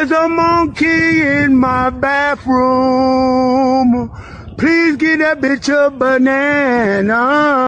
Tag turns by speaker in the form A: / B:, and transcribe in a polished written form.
A: There's a monkey in my bathroom. Please get that bitch a banana.